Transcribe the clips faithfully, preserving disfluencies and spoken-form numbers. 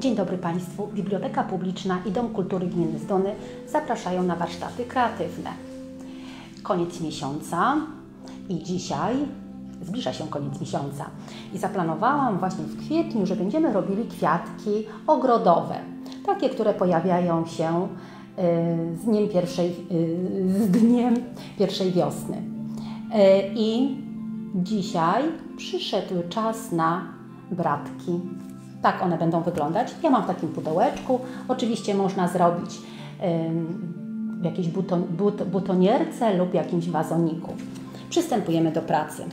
Dzień dobry Państwu. Biblioteka Publiczna i Dom Kultury Gminy Zdony zapraszają na warsztaty kreatywne. Koniec miesiąca i dzisiaj zbliża się koniec miesiąca. I zaplanowałam właśnie w kwietniu, że będziemy robili kwiatki ogrodowe. Takie, które pojawiają się z dniem pierwszej, z dniem pierwszej wiosny. I dzisiaj przyszedł czas na bratki. Tak one będą wyglądać. Ja mam w takim pudełeczku. Oczywiście można zrobić w jakiejś buton, but, butonierce lub jakimś wazoniku. Przystępujemy do pracy.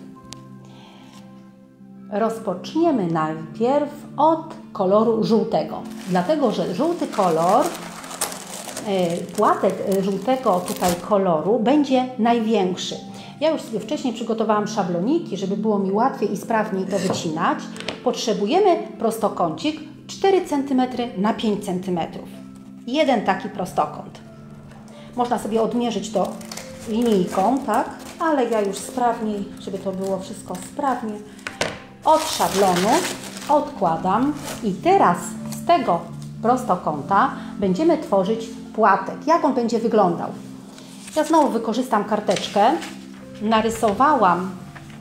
Rozpoczniemy najpierw od koloru żółtego, dlatego że żółty kolor, płatek żółtego tutaj koloru będzie największy. Ja już sobie wcześniej przygotowałam szabloniki, żeby było mi łatwiej i sprawniej to wycinać. Potrzebujemy prostokącik cztery centymetry na pięć centymetrów. Jeden taki prostokąt. Można sobie odmierzyć to linijką, tak? Ale ja już sprawniej, żeby to było wszystko sprawnie, od szablonu odkładam i teraz z tego prostokąta będziemy tworzyć płatek. Jak on będzie wyglądał? Ja znowu wykorzystam karteczkę. Narysowałam,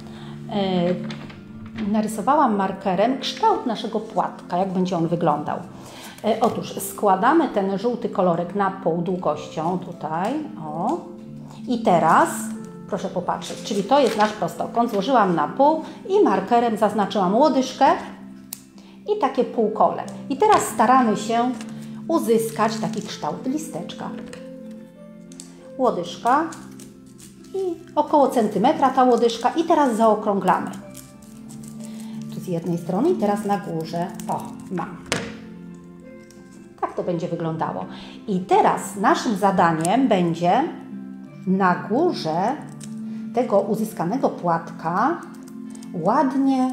yy, narysowałam markerem kształt naszego płatka, jak będzie on wyglądał. Yy, otóż składamy ten żółty kolorek na pół długością tutaj, o. I teraz, proszę popatrzeć, czyli to jest nasz prostokąt, złożyłam na pół i markerem zaznaczyłam łodyżkę i takie półkole. I teraz staramy się uzyskać taki kształt listeczka. Łodyżka. I około centymetra ta łodyżka i teraz zaokrąglamy. Tu z jednej strony i teraz na górze. O, mam. Tak to będzie wyglądało. I teraz naszym zadaniem będzie na górze tego uzyskanego płatka ładnie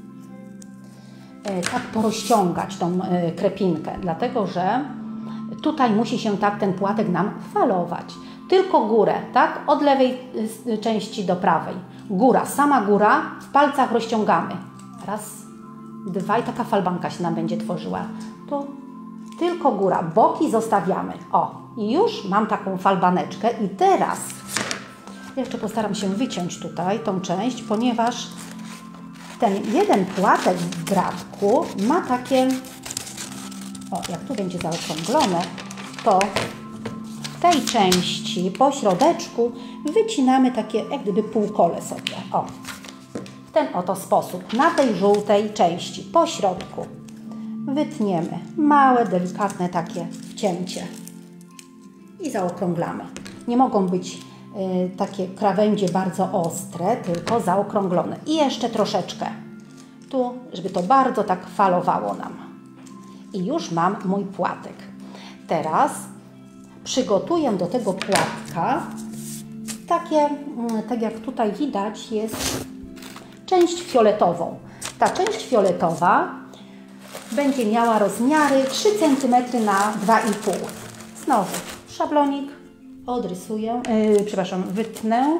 e, tak porozciągać tą e, krepinkę, dlatego że tutaj musi się tak ten płatek nam falować. Tylko górę, tak? Od lewej części do prawej. Góra, sama góra, w palcach rozciągamy. Raz, dwa i taka falbanka się nam będzie tworzyła. Tu tylko góra, boki zostawiamy. O, i już mam taką falbaneczkę i teraz jeszcze postaram się wyciąć tutaj tą część, ponieważ ten jeden płatek w bratku ma takie, o, jak tu będzie zaokrąglone, to w tej części po środeczku wycinamy takie jak gdyby półkole sobie. O, w ten oto sposób. Na tej żółtej części po środku wytniemy małe, delikatne takie wcięcie i zaokrąglamy. Nie mogą być y, takie krawędzie bardzo ostre, tylko zaokrąglone. I jeszcze troszeczkę tu, żeby to bardzo tak falowało nam. I już mam mój płatek. Teraz przygotuję do tego płatka takie, tak jak tutaj widać, jest część fioletową. Ta część fioletowa będzie miała rozmiary trzy centymetry na dwa i pół. Znowu szablonik odrysuję, yy, przepraszam, wytnę.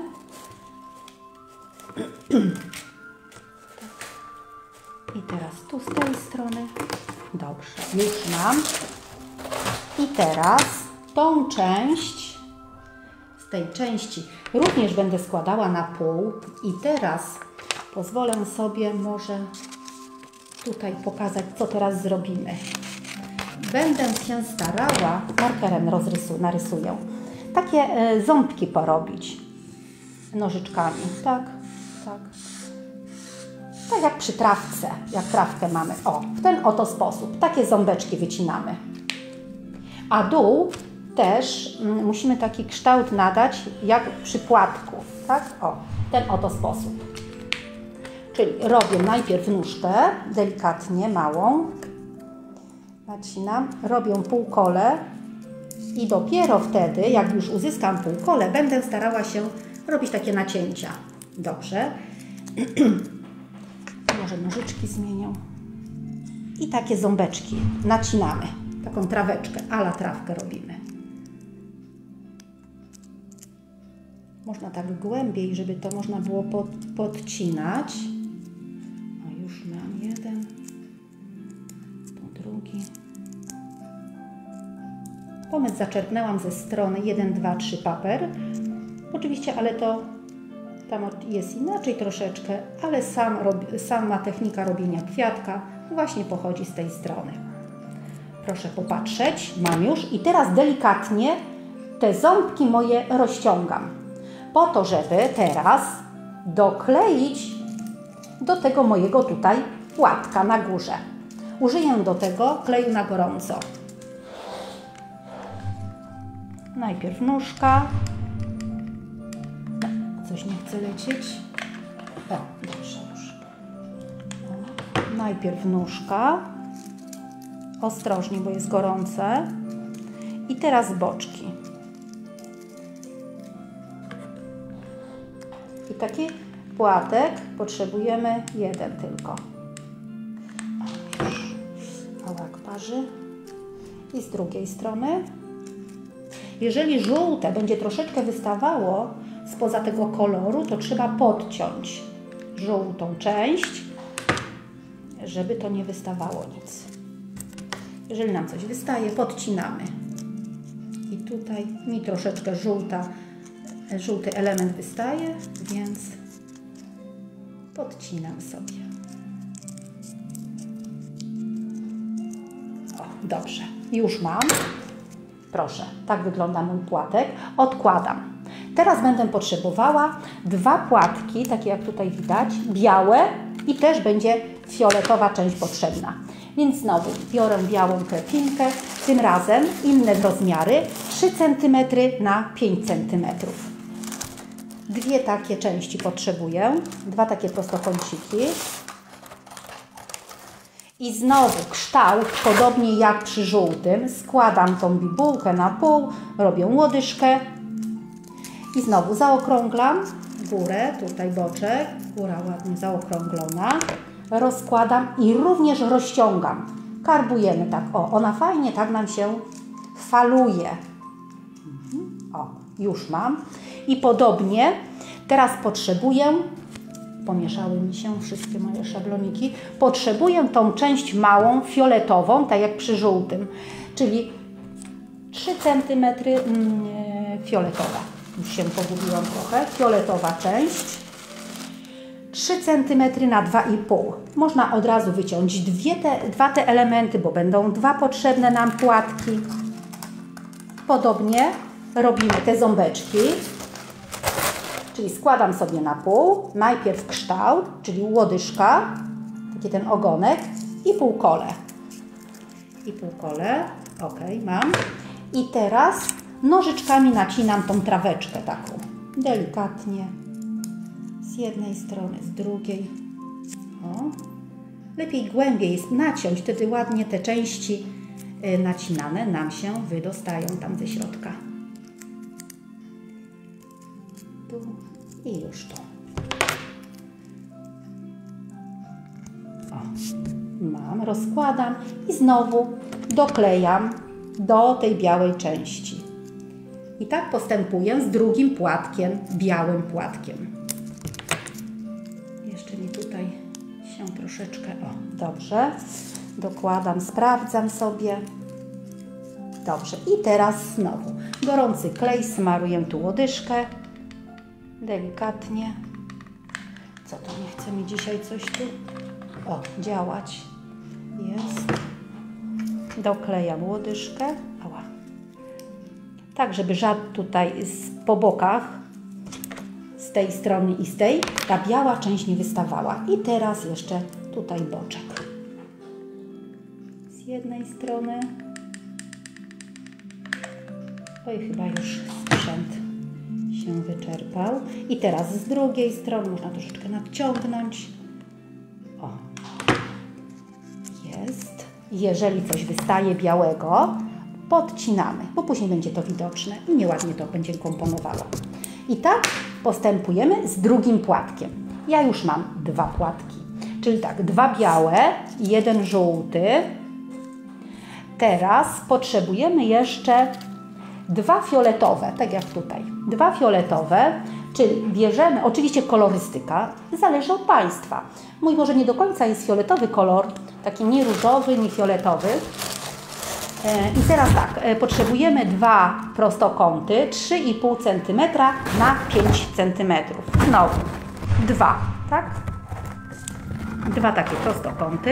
I teraz tu z tej strony. Dobrze, już mam. I teraz tą część, z tej części również będę składała na pół i teraz pozwolę sobie może tutaj pokazać, co teraz zrobimy. Będę się starała, markerem rozrysu, narysuję, takie e, ząbki porobić nożyczkami, tak, tak. Tak jak przy trawce, jak trawkę mamy, o, w ten oto sposób, takie ząbeczki wycinamy. A dół też mm, musimy taki kształt nadać jak przy płatku, tak? O, w ten oto sposób. Czyli robię najpierw nóżkę, delikatnie, małą, nacinam, robię półkole i dopiero wtedy, jak już uzyskam półkole, będę starała się robić takie nacięcia. Dobrze. Może nożyczki zmienią. I takie ząbeczki nacinamy. Taką traweczkę, ala trawkę robimy. Można tak głębiej, żeby to można było pod, podcinać. O, już mam jeden, tu drugi. Pomysł zaczerpnęłam ze strony jeden, dwa, trzy paper. Oczywiście, ale to tam jest inaczej troszeczkę, ale sam rob, sama technika robienia kwiatka właśnie pochodzi z tej strony. Proszę popatrzeć, mam już i teraz delikatnie te ząbki moje rozciągam po to, żeby teraz dokleić do tego mojego tutaj płatka na górze. Użyję do tego kleju na gorąco. Najpierw nóżka. Coś nie chce lecieć. O, dobrze już. O, najpierw nóżka. Ostrożnie, bo jest gorące. I teraz boczki. I taki płatek potrzebujemy jeden tylko. O, już. Ałak parzy. I z drugiej strony. Jeżeli żółte będzie troszeczkę wystawało spoza tego koloru, to trzeba podciąć żółtą część, żeby to nie wystawało nic. Jeżeli nam coś wystaje, podcinamy. I tutaj mi troszeczkę żółta, żółty element wystaje, więc podcinam sobie. O, dobrze, już mam. Proszę, tak wygląda mój płatek. Odkładam. Teraz będę potrzebowała dwa płatki, takie jak tutaj widać, białe i też będzie fioletowa część potrzebna. Więc znowu biorę białą krepinkę, tym razem inne rozmiary, trzy centymetry na pięć centymetrów. Dwie takie części potrzebuję, dwa takie prostokąciki. I znowu kształt, podobnie jak przy żółtym, składam tą bibułkę na pół, robię łodyżkę i znowu zaokrąglam górę, tutaj boczek, góra ładnie zaokrąglona, rozkładam i również rozciągam. Karbujemy tak, o, ona fajnie tak nam się faluje. O, już mam. I podobnie teraz potrzebuję, pomieszały mi się wszystkie moje szabloniki, potrzebuję tą część małą, fioletową, tak jak przy żółtym, czyli trzy centymetry mm, fioletowa. Już się pogubiłam trochę. Fioletowa część. trzy centymetry na dwa i pół. Można od razu wyciąć dwie te, dwa te elementy, bo będą dwa potrzebne nam płatki. Podobnie robimy te ząbeczki. Czyli składam sobie na pół, najpierw kształt, czyli łodyżka, taki ten ogonek i półkole. I półkole, ok, mam. I teraz nożyczkami nacinam tą traweczkę taką, delikatnie, z jednej strony, z drugiej. O. Lepiej głębiej jest naciąć, wtedy ładnie te części nacinane nam się wydostają tam ze środka. Tu i już tu. O, mam, rozkładam i znowu doklejam do tej białej części. I tak postępuję z drugim płatkiem, białym płatkiem. Jeszcze mi tutaj się troszeczkę, o, dobrze. Dokładam, sprawdzam sobie. Dobrze, i teraz znowu gorący klej, smaruję tu łodyżkę. Delikatnie. Co to nie chce mi dzisiaj coś tu? O, działać. Jest. Doklejam łodyżkę. Ała. Tak, żeby żadna tutaj z, po bokach, z tej strony i z tej, ta biała część nie wystawała. I teraz jeszcze tutaj boczek. Z jednej strony. Oj, chyba już sprzęt się wyczerpał. I teraz z drugiej strony można troszeczkę nadciągnąć. O. Jest. Jeżeli coś wystaje białego, podcinamy, bo później będzie to widoczne i nieładnie to będzie komponowało. I tak postępujemy z drugim płatkiem. Ja już mam dwa płatki. Czyli tak, dwa białe, jeden żółty. Teraz potrzebujemy jeszcze dwa fioletowe, tak jak tutaj. Dwa fioletowe, czyli bierzemy, oczywiście kolorystyka, zależy od Państwa. Mój może nie do końca jest fioletowy kolor, taki nie różowy, nie fioletowy. I teraz tak, potrzebujemy dwa prostokąty, trzy i pół centymetra na pięć centymetrów. Znowu dwa, tak? Dwa takie prostokąty.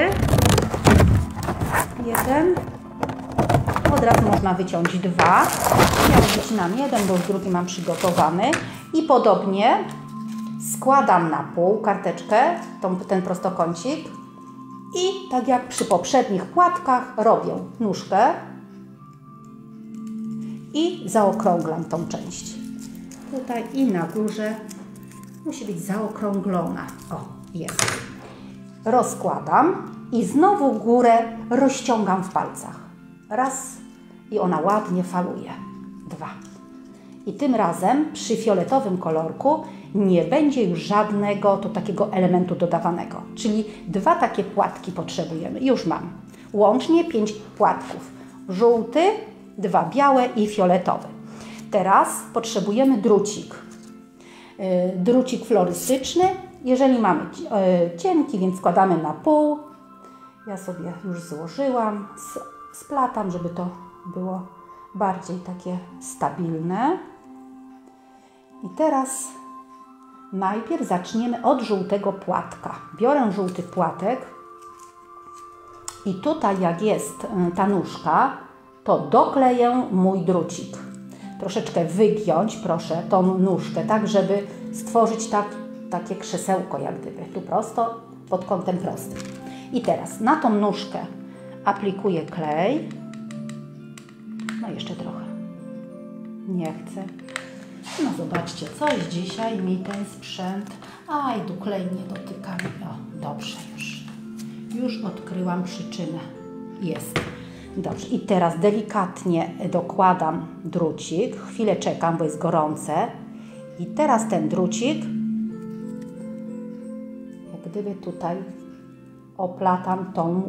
Jeden. Od razu można wyciąć dwa. Ja wycinam jeden, bo już drugi mam przygotowany. I podobnie składam na pół karteczkę, tą, ten prostokącik. I tak jak przy poprzednich płatkach robię nóżkę i zaokrąglam tą część. Tutaj i na górze musi być zaokrąglona. O, jest. Rozkładam i znowu górę rozciągam w palcach. Raz i ona ładnie faluje. Dwa. I tym razem przy fioletowym kolorku nie będzie już żadnego to takiego elementu dodawanego. Czyli dwa takie płatki potrzebujemy. Już mam. Łącznie pięć płatków. Żółty, dwa białe i fioletowy. Teraz potrzebujemy drucik. Drucik florystyczny. Jeżeli mamy cienki, więc składamy na pół. Ja sobie już złożyłam. Splatam, żeby to było bardziej takie stabilne. I teraz najpierw zaczniemy od żółtego płatka. Biorę żółty płatek i tutaj jak jest ta nóżka, to dokleję mój drucik. Troszeczkę wygiąć, proszę, tą nóżkę, tak żeby stworzyć tak, takie krzesełko jak gdyby. Tu prosto, pod kątem prostym. I teraz na tą nóżkę aplikuję klej. No jeszcze trochę. Nie chcę. No zobaczcie, coś dzisiaj mi ten sprzęt... Aj, tu klej nie dotyka mi. O, dobrze już. Już odkryłam przyczynę. Jest. Dobrze. I teraz delikatnie dokładam drucik. Chwilę czekam, bo jest gorące. I teraz ten drucik jak gdyby tutaj oplatam tą,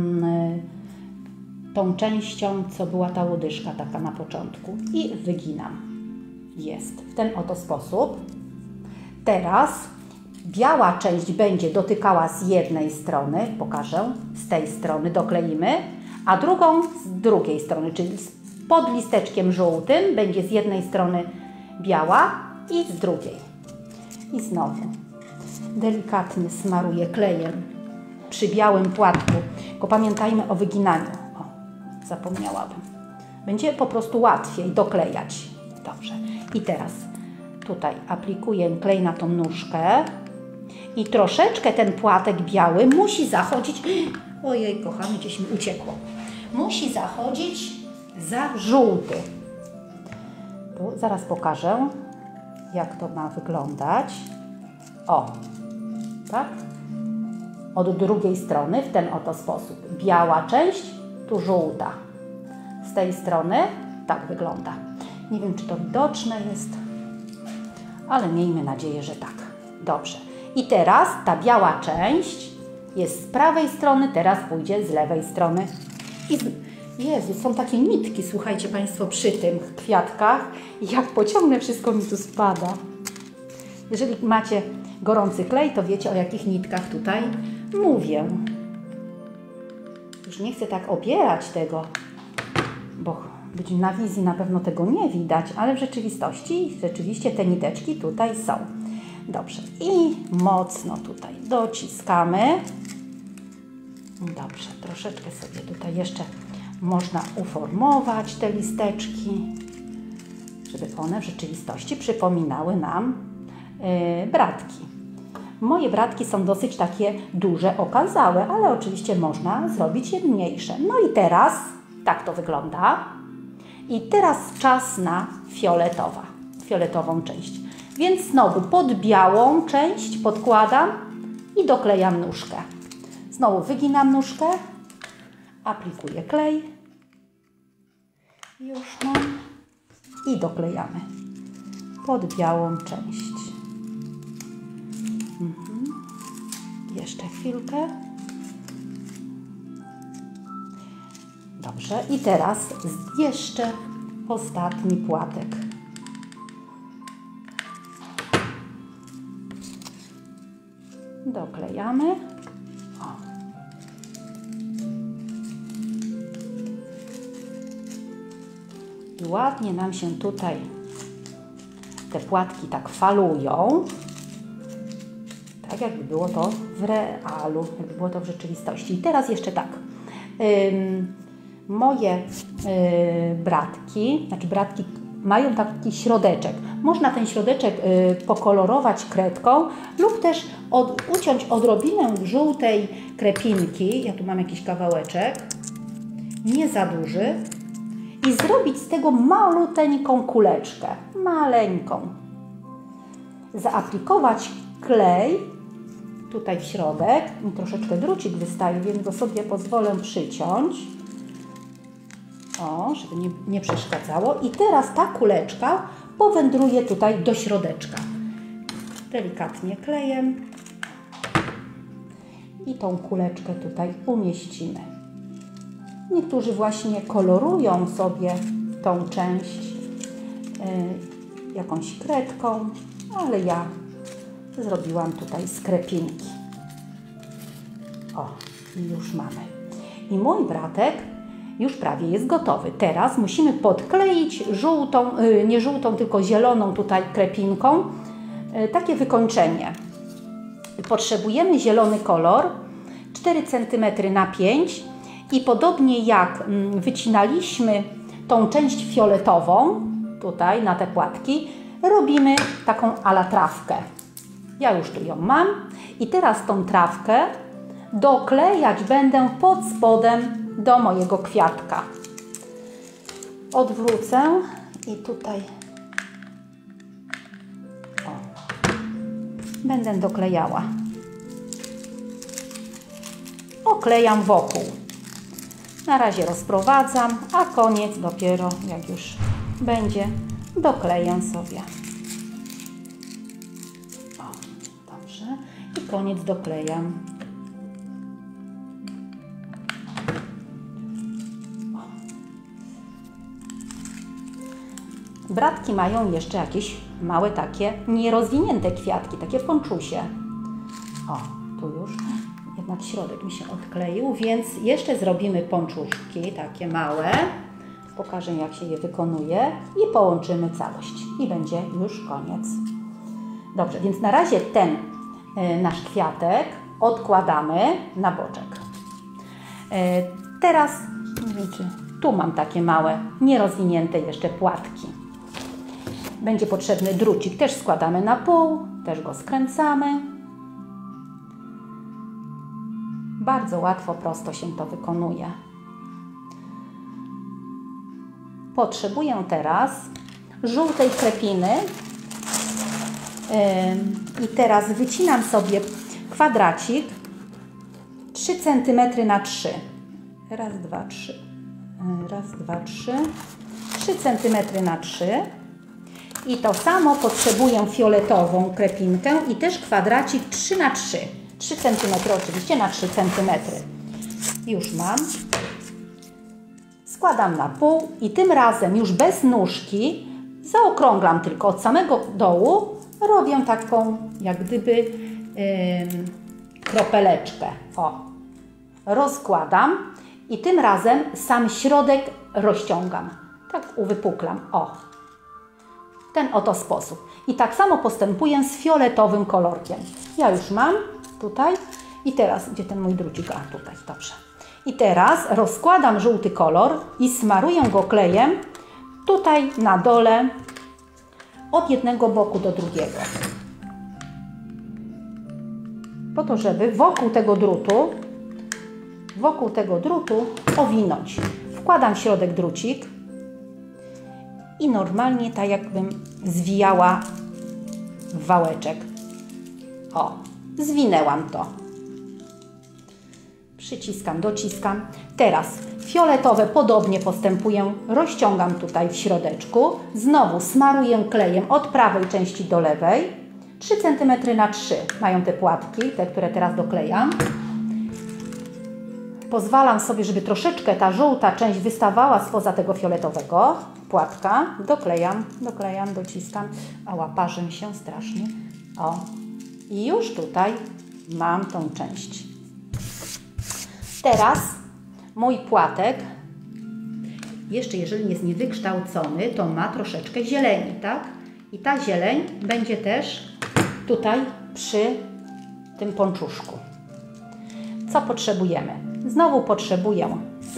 tą częścią, co była ta łodyżka taka na początku. I wyginam. Jest. W ten oto sposób. Teraz biała część będzie dotykała z jednej strony, pokażę, z tej strony dokleimy, a drugą z drugiej strony, czyli pod listeczkiem żółtym będzie z jednej strony biała i z drugiej. I znowu delikatnie smaruję klejem przy białym płatku, tylko pamiętajmy o wyginaniu. O, zapomniałabym. Będzie po prostu łatwiej doklejać. Dobrze. I teraz tutaj aplikuję klej na tą nóżkę i troszeczkę ten płatek biały musi zachodzić... Ojej, kochany, gdzieś mi uciekło. Musi zachodzić za żółty. Tu zaraz pokażę, jak to ma wyglądać. O, tak? Od drugiej strony w ten oto sposób. Biała część, tu żółta. Z tej strony tak wygląda. Nie wiem, czy to widoczne jest, ale miejmy nadzieję, że tak. Dobrze. I teraz ta biała część jest z prawej strony, teraz pójdzie z lewej strony. I Jezu, są takie nitki, słuchajcie Państwo, przy tych kwiatkach. I jak pociągnę, wszystko mi tu spada. Jeżeli macie gorący klej, to wiecie, o jakich nitkach tutaj mówię. Już nie chcę tak obierać tego, bo być na wizji na pewno tego nie widać, ale w rzeczywistości rzeczywiście te niteczki tutaj są. Dobrze. I mocno tutaj dociskamy. Dobrze. Troszeczkę sobie tutaj jeszcze można uformować te listeczki, żeby one w rzeczywistości przypominały nam yy, bratki. Moje bratki są dosyć takie duże, okazałe, ale oczywiście można zrobić je mniejsze. No i teraz tak to wygląda. I teraz czas na fioletowa, fioletową część. Więc znowu pod białą część podkładam i doklejam nóżkę. Znowu wyginam nóżkę, aplikuję klej. Już mam. I doklejamy pod białą część. Mhm. Jeszcze chwilkę. Dobrze. I teraz jeszcze ostatni płatek. Doklejamy. O. I ładnie nam się tutaj te płatki tak falują. Tak jakby było to w realu, jakby było to w rzeczywistości. I teraz jeszcze tak. Ym, moje yy, bratki, znaczy bratki mają taki środeczek. Można ten środeczek yy, pokolorować kredką lub też od, uciąć odrobinę żółtej krepinki. Ja tu mam jakiś kawałeczek, nie za duży. I zrobić z tego maluteńką kuleczkę. Maleńką. Zaaplikować klej tutaj w środek. Mi troszeczkę drucik wystaje, więc go sobie pozwolę przyciąć. O, żeby nie, nie przeszkadzało. I teraz ta kuleczka powędruje tutaj do środeczka. Delikatnie klejem. I tą kuleczkę tutaj umieścimy. Niektórzy właśnie kolorują sobie tą część yy, jakąś kredką, ale ja zrobiłam tutaj z krepinki. O, i już mamy. I mój bratek już prawie jest gotowy. Teraz musimy podkleić żółtą, yy, nie żółtą, tylko zieloną tutaj krepinką, yy, takie wykończenie. Potrzebujemy zielony kolor, cztery centymetry na pięć. I podobnie jak wycinaliśmy tą część fioletową, tutaj na te płatki, robimy taką ala trawkę. Ja już tu ją mam i teraz tą trawkę doklejać będę pod spodem do mojego kwiatka. Odwrócę i tutaj o, będę doklejała. Oklejam wokół. Na razie rozprowadzam, a koniec dopiero jak już będzie, dokleję sobie. O, dobrze. I koniec doklejam. O. Bratki mają jeszcze jakieś małe takie nierozwinięte kwiatki, takie ponczusie. O, tu już. Jednak środek mi się odkleił, więc jeszcze zrobimy ponczuszki, takie małe. Pokażę, jak się je wykonuje i połączymy całość. I będzie już koniec. Dobrze, więc na razie ten y, nasz kwiatek odkładamy na boczek. Y, teraz, nie wiem, czy tu mam takie małe, nierozwinięte jeszcze płatki. Będzie potrzebny drucik, też składamy na pół, też go skręcamy. Bardzo łatwo, prosto się to wykonuje. Potrzebuję teraz żółtej krepiny yy, i teraz wycinam sobie kwadracik trzy centymetry na trzy. Raz, dwa, trzy. Raz, dwa, trzy. trzy centymetry na trzy. I to samo potrzebuję fioletową krepinkę i też kwadracik trzy na trzy. trzy centymetry oczywiście na trzy centymetry. Już mam. Składam na pół i tym razem już bez nóżki zaokrąglam tylko od samego dołu. Robię taką jak gdyby yy, kropeleczkę. O. Rozkładam i tym razem sam środek rozciągam. Tak uwypuklam. O. W ten oto sposób. I tak samo postępuję z fioletowym kolorkiem. Ja już mam. Tutaj. I teraz, gdzie ten mój drucik? A, tutaj, dobrze. I teraz rozkładam żółty kolor i smaruję go klejem tutaj na dole od jednego boku do drugiego. Po to, żeby wokół tego drutu, wokół tego drutu owinąć. Wkładam w środek drucik i normalnie tak jakbym zwijała w wałeczek. O. Zwinęłam to. Przyciskam, dociskam. Teraz fioletowe podobnie postępuję. Rozciągam tutaj w środeczku. Znowu smaruję klejem od prawej części do lewej. trzy centymetry na trzy mają te płatki, te, które teraz doklejam. Pozwalam sobie, żeby troszeczkę ta żółta część wystawała spoza tego fioletowego płatka. Doklejam, doklejam, dociskam. A łaparzę się strasznie. O. I już tutaj mam tą część. Teraz mój płatek jeszcze jeżeli jest niewykształcony, to ma troszeczkę zieleni, tak? I ta zieleń będzie też tutaj przy tym ponczuszku. Co potrzebujemy? Znowu potrzebuję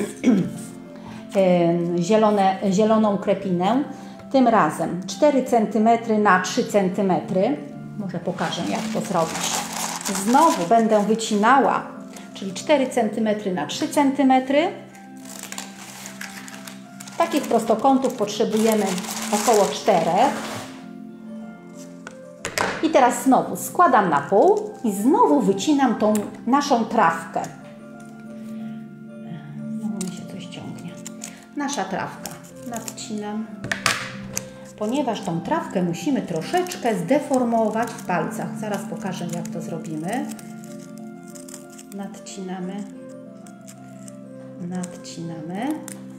zielone, zieloną krepinę, tym razem cztery centymetry na trzy centymetry. Może pokażę, jak to zrobić. Znowu będę wycinała, czyli cztery centymetry na trzy centymetry. Takich prostokątów potrzebujemy około czterech. I teraz znowu składam na pół i znowu wycinam tą naszą trawkę. Znowu mi się coś ciągnie. Nasza trawka. Nadcinam. Ponieważ tą trawkę musimy troszeczkę zdeformować w palcach. Zaraz pokażę, jak to zrobimy. Nadcinamy. Nadcinamy.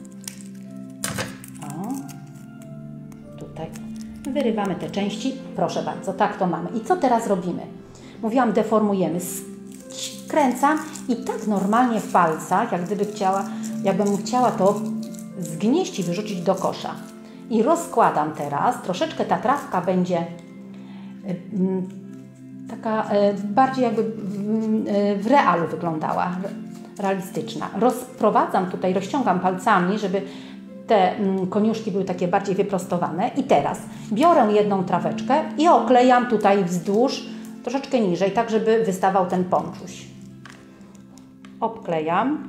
O. Tutaj. Wyrywamy te części. Proszę bardzo, tak to mamy. I co teraz robimy? Mówiłam, deformujemy. Skręcam i tak normalnie w palcach, jak gdyby chciała, jakbym chciała to zgnieść i wyrzucić do kosza. I rozkładam teraz. Troszeczkę ta trawka będzie taka bardziej jakby w realu wyglądała, realistyczna. Rozprowadzam tutaj, rozciągam palcami, żeby te koniuszki były takie bardziej wyprostowane. I teraz biorę jedną traweczkę i oklejam tutaj wzdłuż, troszeczkę niżej, tak żeby wystawał ten ponczuś. Obklejam.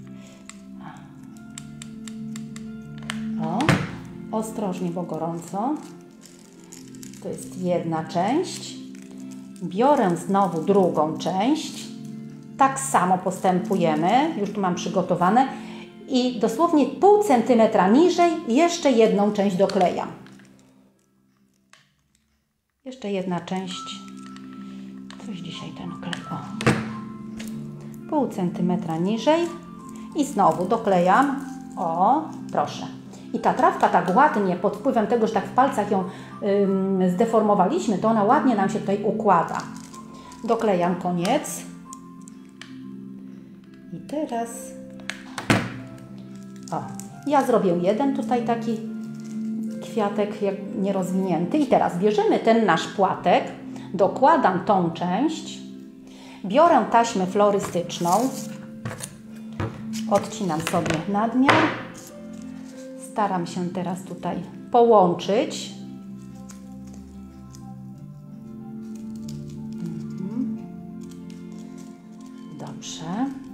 O, ostrożnie, bo gorąco. To jest jedna część. Biorę znowu drugą część. Tak samo postępujemy. Już tu mam przygotowane. I dosłownie pół centymetra niżej jeszcze jedną część doklejam. Jeszcze jedna część. Coś dzisiaj ten klej. O. Pół centymetra niżej i znowu doklejam. O, proszę. I ta trawka tak ładnie, pod wpływem tego, że tak w palcach ją ym, zdeformowaliśmy, to ona ładnie nam się tutaj układa. Doklejam koniec. I teraz... O, ja zrobię jeden tutaj taki kwiatek jak nierozwinięty. I teraz bierzemy ten nasz płatek, dokładam tą część, biorę taśmę florystyczną, odcinam sobie nadmiar, staram się teraz tutaj połączyć. Mhm. Dobrze.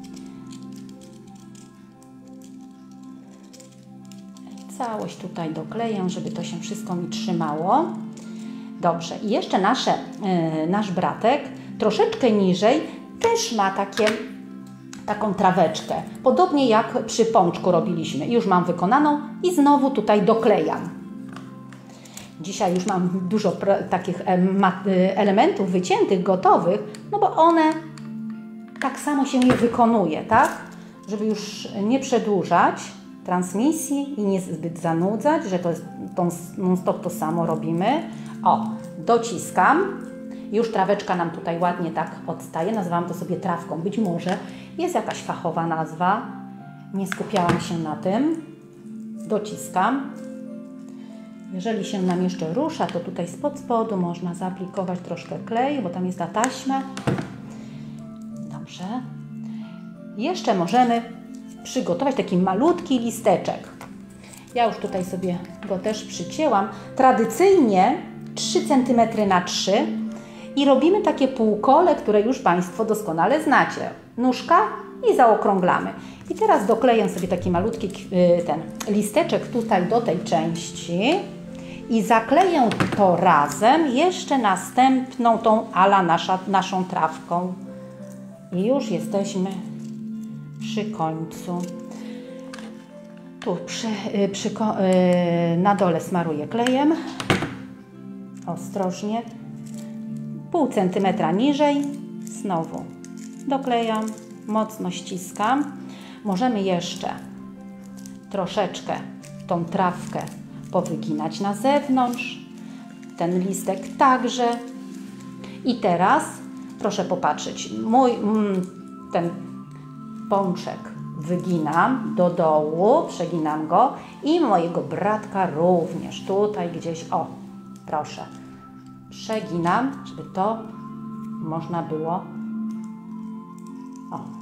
Całość tutaj dokleję, żeby to się wszystko mi trzymało. Dobrze. I jeszcze nasze, yy, nasz bratek troszeczkę niżej też ma takie, taką traweczkę. Podobnie jak przy pączku robiliśmy. Już mam wykonaną i znowu tutaj doklejam. Dzisiaj już mam dużo takich elementów wyciętych, gotowych, no bo one tak samo się je wykonuje, tak? Żeby już nie przedłużać transmisji i nie zbyt zanudzać, że to jest non-stop to samo robimy. O, dociskam. Już traweczka nam tutaj ładnie tak odstaje. Nazwałam to sobie trawką. Być może jest jakaś fachowa nazwa. Nie skupiałam się na tym. Dociskam. Jeżeli się nam jeszcze rusza, to tutaj spod spodu można zaaplikować troszkę kleju, bo tam jest ta taśma. Dobrze. Jeszcze możemy przygotować taki malutki listeczek. Ja już tutaj sobie go też przycięłam. Tradycyjnie trzy centymetry na trzy i robimy takie półkole, które już Państwo doskonale znacie. Nóżka i zaokrąglamy. I teraz dokleję sobie taki malutki ten listeczek tutaj do tej części i zakleję to razem jeszcze następną tą ala nasza, naszą trawką. I już jesteśmy przy końcu. Tu przy, przy, na dole smaruję klejem. Ostrożnie. Pół centymetra niżej. Znowu doklejam. Mocno ściskam. Możemy jeszcze troszeczkę tą trawkę powyginać na zewnątrz. Ten listek także. I teraz proszę popatrzeć. Mój ten pączek wyginam do dołu, przeginam go i mojego bratka również tutaj gdzieś, o, proszę, przeginam, żeby to można było, o,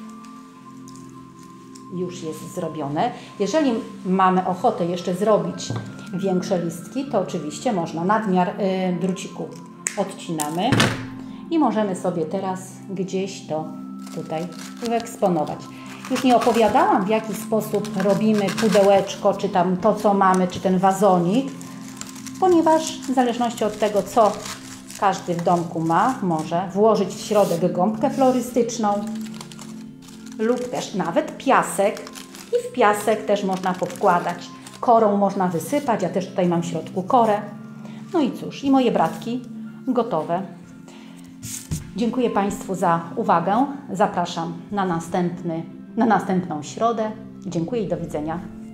już jest zrobione. Jeżeli mamy ochotę jeszcze zrobić większe listki, to oczywiście można nadmiar y, druciku odcinamy i możemy sobie teraz gdzieś to tutaj wyeksponować. Już nie opowiadałam, w jaki sposób robimy pudełeczko, czy tam to, co mamy, czy ten wazonik, ponieważ w zależności od tego, co każdy w domku ma, może włożyć w środek gąbkę florystyczną lub też nawet piasek i w piasek też można powkładać. Korą można wysypać, ja też tutaj mam w środku korę. No i cóż, i moje bratki gotowe. Dziękuję Państwu za uwagę. Zapraszam na następny, na następną środę. Dziękuję i do widzenia.